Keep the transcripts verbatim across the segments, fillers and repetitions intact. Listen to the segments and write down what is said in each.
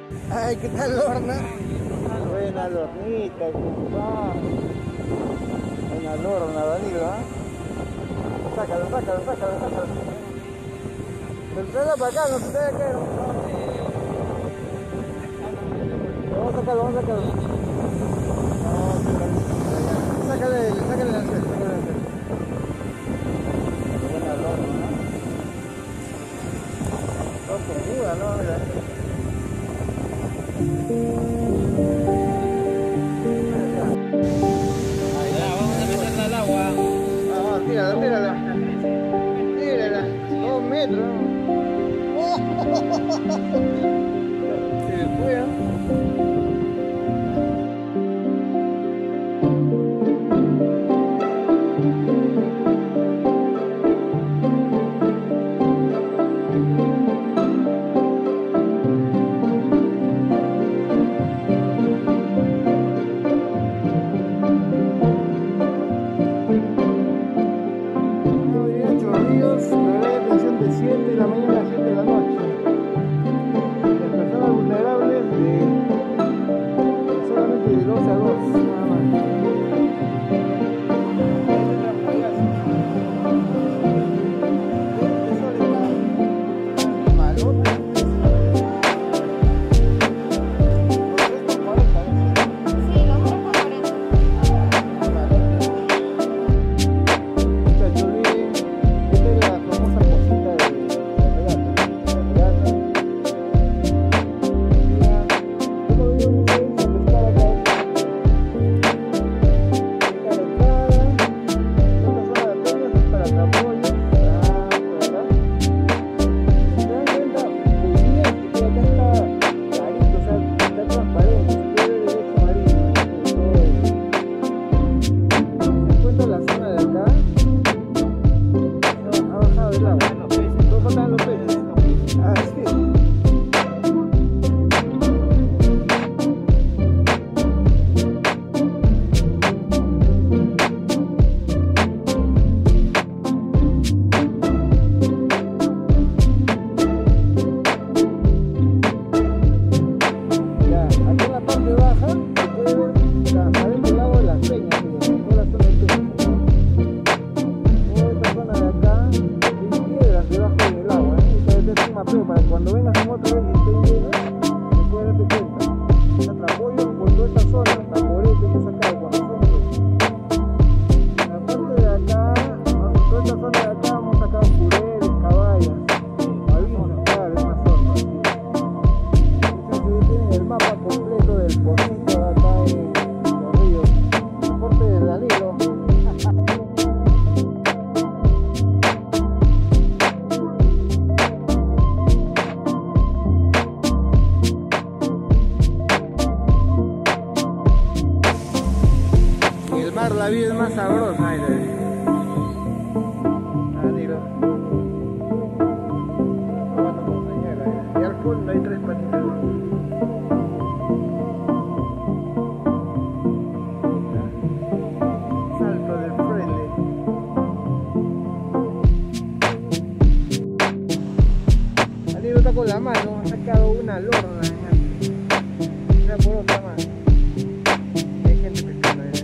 Ay, ¿qué tal, Lorna? Buena Lornita, compa. Buena Lorna, Danilo, ¿ah? Sácalo, sácalo, sácalo, sácalo. Pero tráela para acá, no se te vaya a caer. Vamos a sacarlo, vamos a sacarlo. No, sácale, sácale el anzuelo, sácale el anzuelo. Buena Lorna, ¿no? Todo con duda, ¿no? Mira. Ya, vamos a meterla al agua. Ah, tírala, tírala. Tírala. Dos metros. Oh, se fue, ¿eh? La vida es más sabrosa, ahí le digo. Ah, digo. Bueno, compañera, y al fondo hay tres patitas. Salto del frente. Danilo está con la mano, ha sacado una lorna. Mira por otra mano. Hay gente pescando ahí.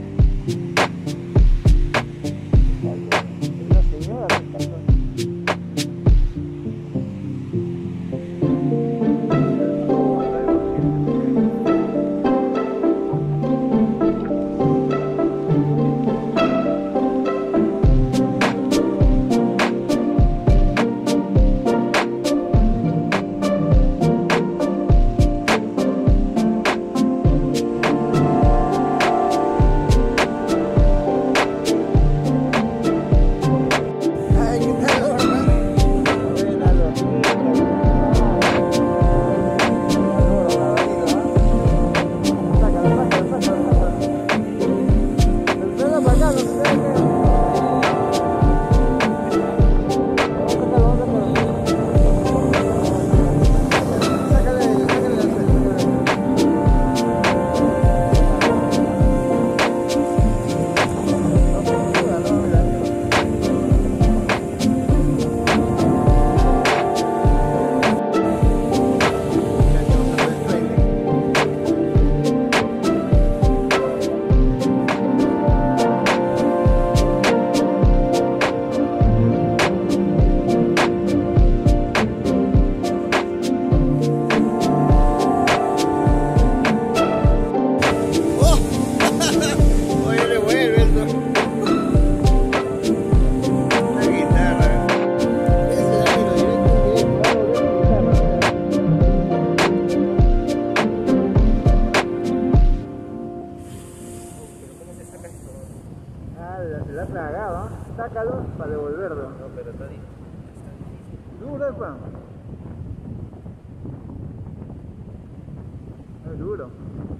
para devolverlo. No, pero está difícil. Duro es pan. Es duro.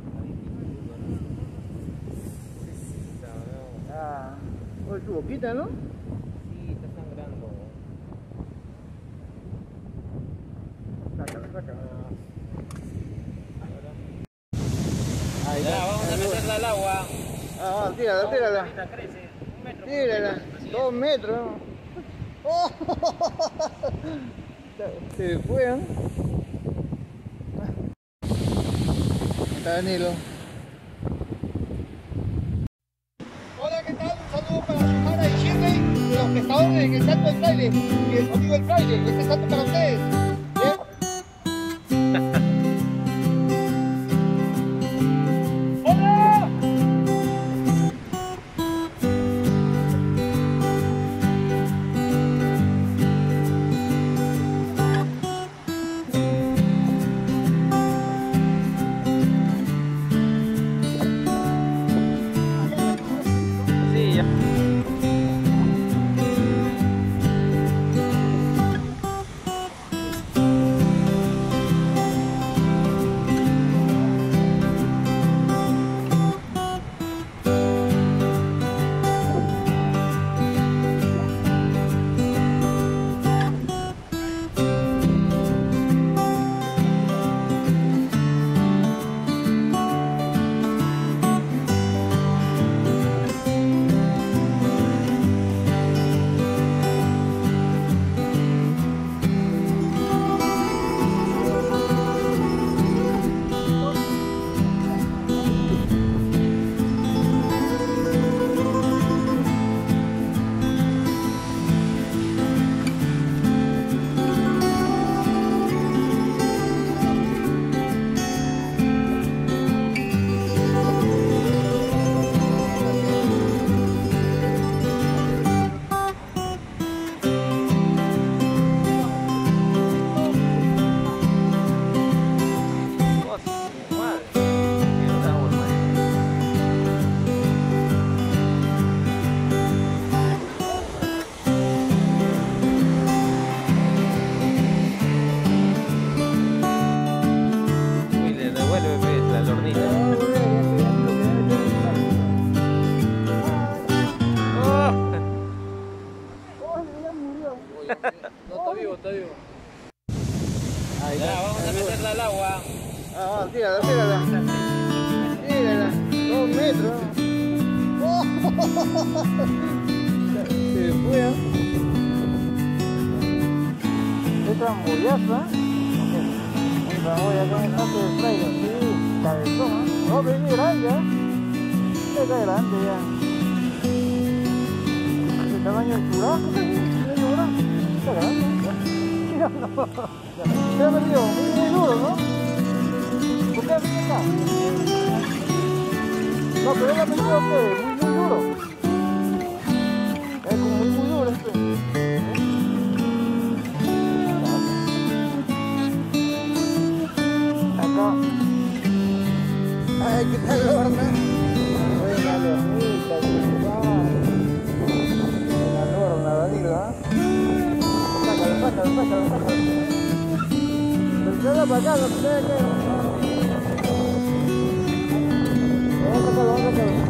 Ah, oye, su boquita, ¿no? Sí, está sangrando. Sácala, sácala. Ahí ya, vamos a meterla al agua. Ah, tírala, tírala. Ahorita crece. Un metro. Tírala. Dos metros. Oh, se fue, ¿eh? Está Danilo. Hola, ¿qué tal? Un saludo para Sara y Shirley, de los pescadores en el Salto del Fraile y el amigo del Fraile. Este salto para ustedes. ¿Bien? ¡Hola! Sí, ya. No, está vivo, está vivo. Ahí Ya, está. vamos a meterla al agua. Ah, tírala, tírala. Tírala. Dos metros. Oh, se fue. ¿Eh? Es hamburguesa. Esta olla acá en el salto del Fraile. Sí, cabezón, ¿eh? No, pero es grande, ¿eh? Está grande ya. El tamaño del churrasco, medio grande. Está grande. Mira, no. Se ha metido muy, muy duro, ¿no? ¿Por qué viene acá? No, pero él ha metido que muy, muy duro. Es como muy, muy duro este. Acá. Ay, ¿qué tal la horna? Buena lornita, buena lorna, Danilo, ¿ah? Sácalo, sácalo, sácalo, sácalo. Pero queda para acá, no se debe quedar. Vamos a sacarlo, vamos a sacarlo.